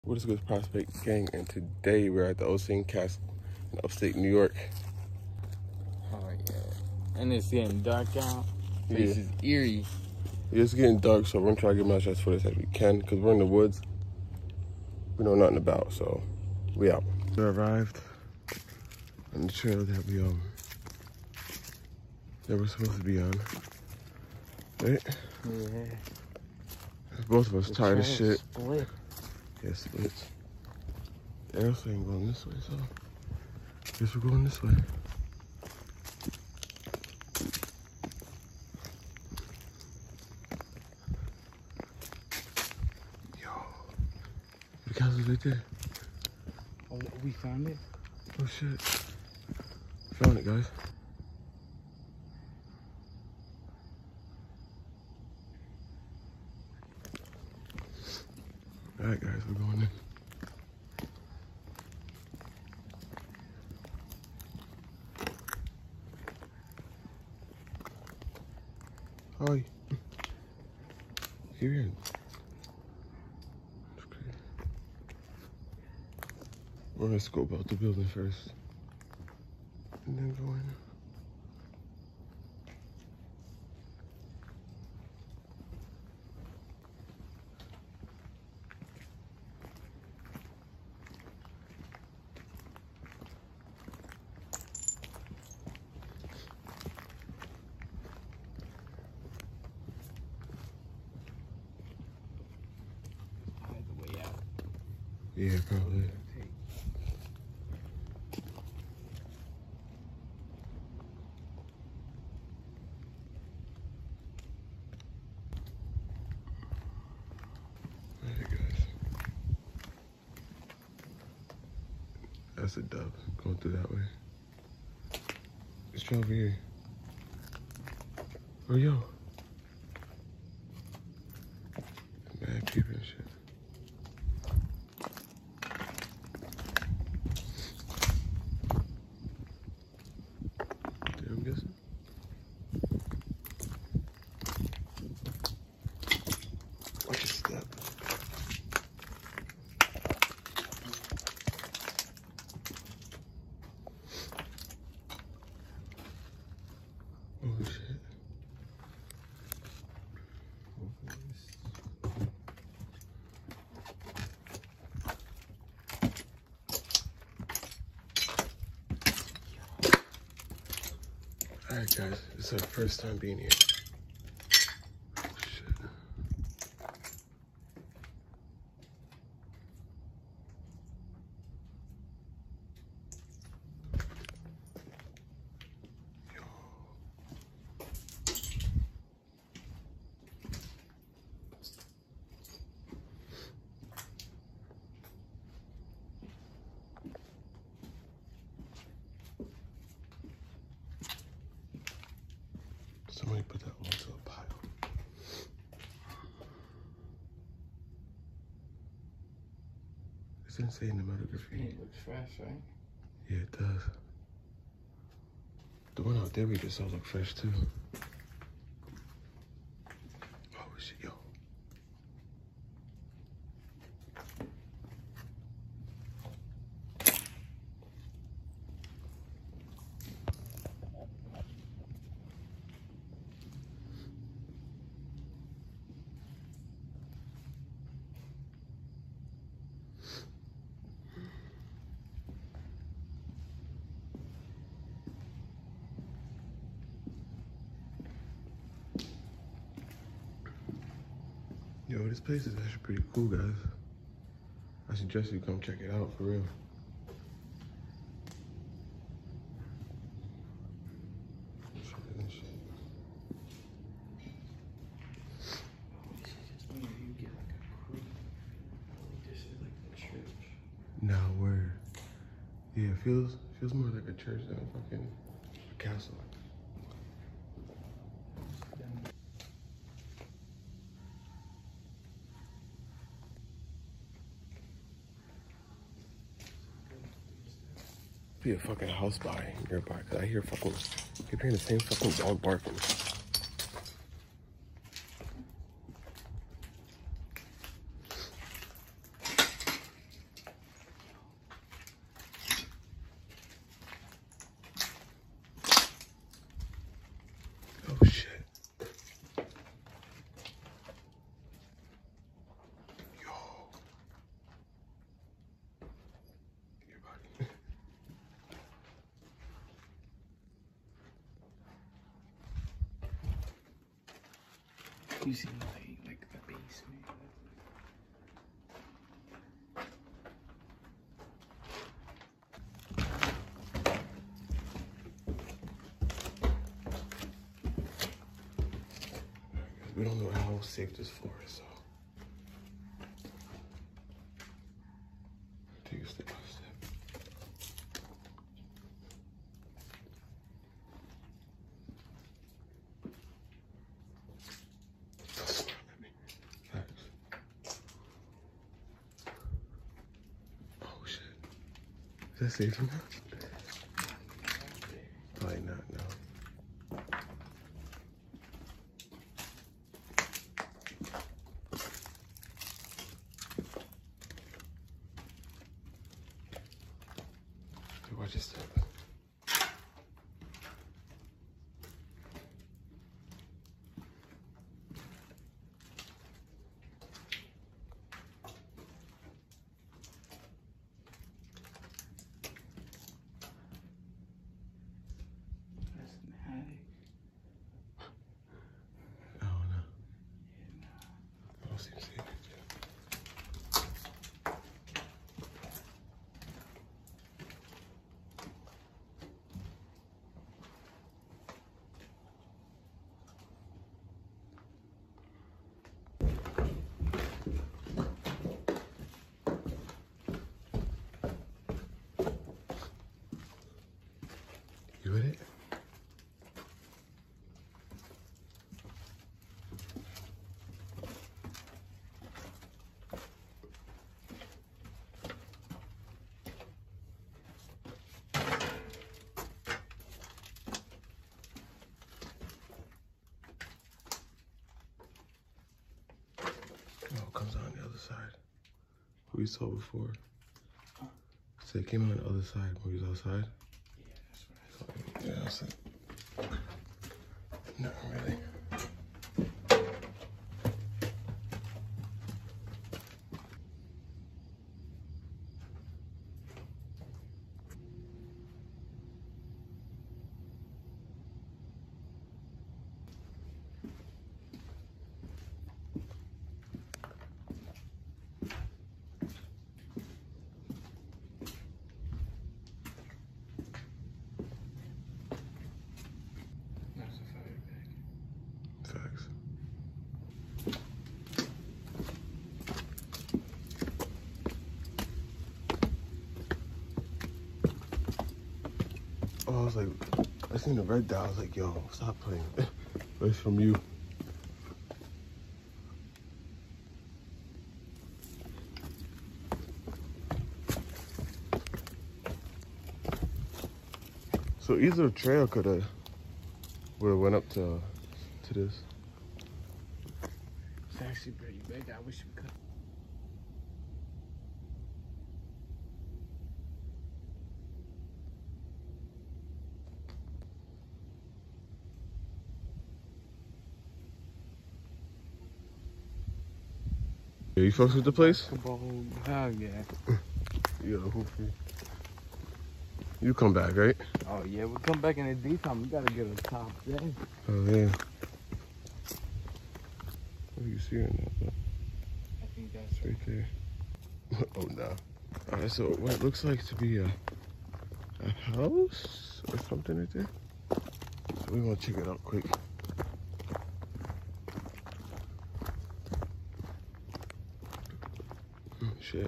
What is good, Prospect Gang? And today we're at the Osteen Castle in upstate New York. Oh yeah, and it's getting dark out. This is eerie. It's getting dark, so we're gonna try to get as much as footage as we can because we're in the woods. We know nothing about, so we out. We arrived on the trail that we're supposed to be on, right? Yeah. Both of us tired as shit. Split. Yeah, splits. The arrows ain't going this way, so I guess we're going this way. Yo, the castle's right there. Oh, we found it? Oh shit. Found it, guys. Alright guys, we're going in. How are you? Here. We're gonna scope out the building first. And then go in. Yeah, probably. Alright, guys. That's a dub. Going through that way. Let's try over here. Oh, yo. Mad people and shit. I'm guessing. Watch your step. Oh shit. Alright guys, this is our first time being here. Oh, shit. Yo. Somebody put that onto a pile. It's insane the amount of graffiti. It looks fresh, right? Yeah, it does. The one out there we just saw look fresh too. Oh shit, yo. Yo, this place is actually pretty cool, guys. I suggest you come check it out, for real. Nah, word. Yeah, it feels more like a church than a fucking castle. Be a fucking house by nearby, cause I hear fucking, keep hearing the same fucking dog barking. You see like the basement. We don't know how safe this floor is, so take it step by step. Facts. Oh shit. Is that safe enough? Probably not, no. Watch your step. That's an attic. I don't know. Yeah, nah. I don't seem safe. You with it? Oh, it comes out on the other side. What we saw before. So it came out on the other side when we was outside. Yeah, that's right. Yeah, that's it. Nothing really. That's a fire pit. Facts. Oh, I was like, I seen the red dot. I was like, yo, stop playing. But it's from you. So either trail would have went up to this. It's actually pretty big. I wish we could. Yeah, you fucks with the place? Hell yeah. Yeah, hopefully. You come back, right? Oh yeah, we come back in the daytime. We gotta get a top day. Oh yeah. Oh, you see it now? I think that's It's right there. Oh no. Alright, so what it looks like to be a house or something right there. So we gonna check it out quick. Oh, shit.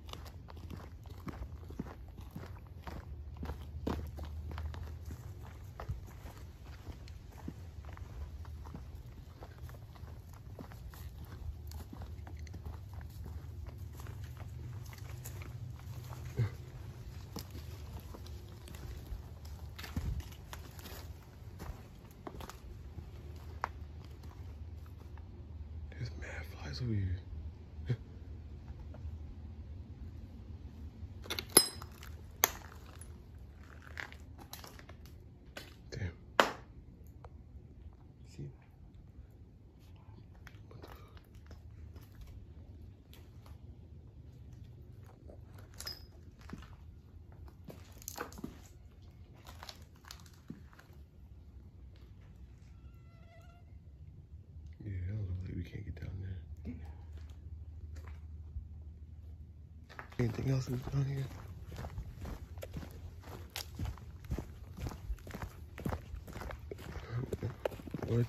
There's mad flies over here. Damn. See? What the fuck? Yeah, I don't know Anything else down here? What?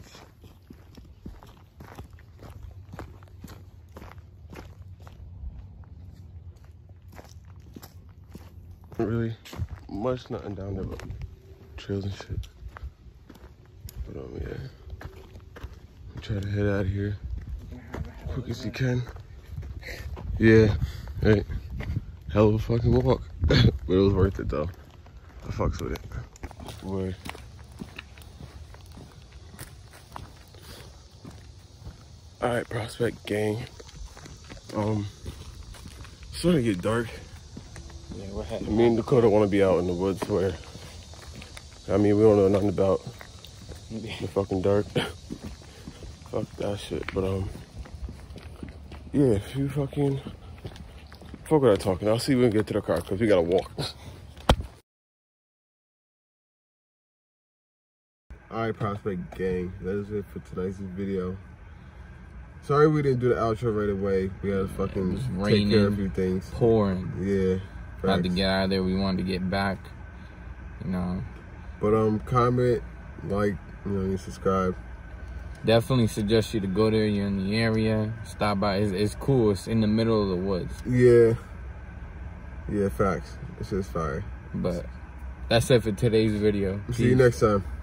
Really much nothing down there but trails and shit. But yeah, try to head out of here quick as you can. Yeah, right. Hell of a fucking walk. But it was worth it though. I fucks with it. Boy. Alright, Prospect gang. It's starting to get dark. Yeah, we're heading. Me and Dakota want to be out in the woods where, I mean, we don't know nothing about the fucking dark. Fuck that shit. But, yeah, if you fucking, fuck with that talking. I'll see if we can get to the car because we gotta walk. Alright, Prospect gang, that is it for tonight's video. Sorry we didn't do the outro right away. We had to fucking take care of a few things. Pouring. Yeah. Facts. Had to get out of there. We wanted to get back. You know. But comment, like, you know, you subscribe. Definitely suggest you to go there. You're in the area. Stop by. It's cool. It's in the middle of the woods. Yeah. Yeah, facts. It's just fire. But that's it for today's video. Peace. See you next time.